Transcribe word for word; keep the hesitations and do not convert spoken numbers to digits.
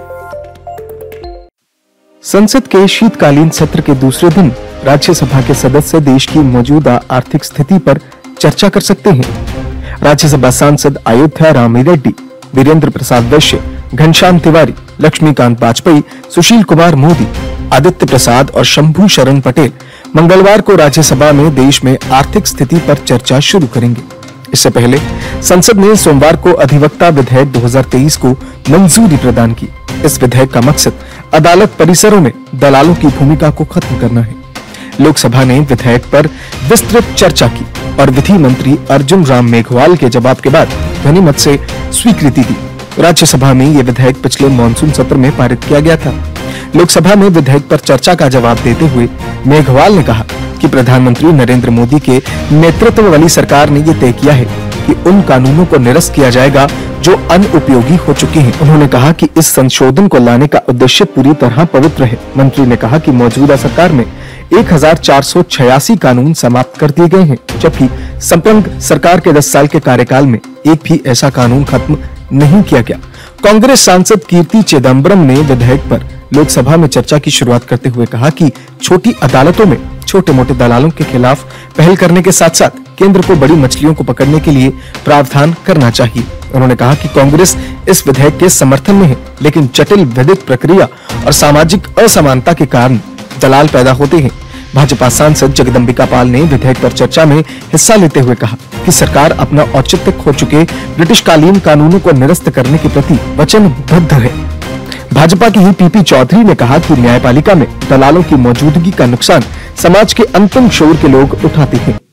संसद के शीतकालीन सत्र के दूसरे दिन राज्यसभा के सदस्य देश की मौजूदा आर्थिक स्थिति पर चर्चा कर सकते हैं। राज्यसभा सांसद अयोध्या रामी रेड्डी, वीरेंद्र प्रसाद वैश्य, घनश्याम तिवारी, लक्ष्मीकांत वाजपेयी, सुशील कुमार मोदी, आदित्य प्रसाद और शंभू शरण पटेल मंगलवार को राज्यसभा में देश में आर्थिक स्थिति पर चर्चा शुरू करेंगे। इससे पहले संसद ने सोमवार को अधिवक्ता विधेयक दो हज़ार तेईस को मंजूरी प्रदान की। इस विधेयक का मकसद अदालत परिसरों में दलालों की भूमिका को खत्म करना है। लोकसभा ने विधेयक पर विस्तृत चर्चा की और विधि मंत्री अर्जुन राम मेघवाल के जवाब के बाद ध्वनिमत से स्वीकृति दी। राज्यसभा में ये विधेयक पिछले मानसून सत्र में पारित किया गया था। लोकसभा में विधेयक पर चर्चा का जवाब देते हुए मेघवाल ने कहा कि प्रधानमंत्री नरेंद्र मोदी के नेतृत्व वाली सरकार ने ये तय किया है कि उन कानूनों को निरस्त किया जाएगा जो अनुपयोगी हो चुके हैं। उन्होंने कहा कि इस संशोधन को लाने का उद्देश्य पूरी तरह पवित्र है। मंत्री ने कहा कि मौजूदा सरकार में एक हजार चार सौ छियासी कानून समाप्त कर दिए गए हैं, जबकि संपन्न सरकार के दस साल के कार्यकाल में एक भी ऐसा कानून खत्म नहीं किया गया। कांग्रेस सांसद कीर्ति चिदम्बरम ने विधेयक पर लोकसभा में चर्चा की शुरुआत करते हुए कहा कि छोटी अदालतों में छोटे मोटे दलालों के खिलाफ पहल करने के साथ साथ केंद्र को बड़ी मछलियों को पकड़ने के लिए प्रावधान करना चाहिए। उन्होंने कहा कि कांग्रेस इस विधेयक के समर्थन में है, लेकिन जटिल विधिक प्रक्रिया और सामाजिक असमानता के कारण दलाल पैदा होते हैं। भाजपा सांसद जगदम्बिका पाल ने विधेयक पर चर्चा में हिस्सा लेते हुए कहा कि सरकार अपना औचित्य खो चुके ब्रिटिशकालीन कानूनों को निरस्त करने के प्रति वचनबद्ध है। भाजपा की ही पीपी चौधरी ने कहा कि न्यायपालिका में दलालों की मौजूदगी का नुकसान समाज के अंतिम छोर के लोग उठाते हैं।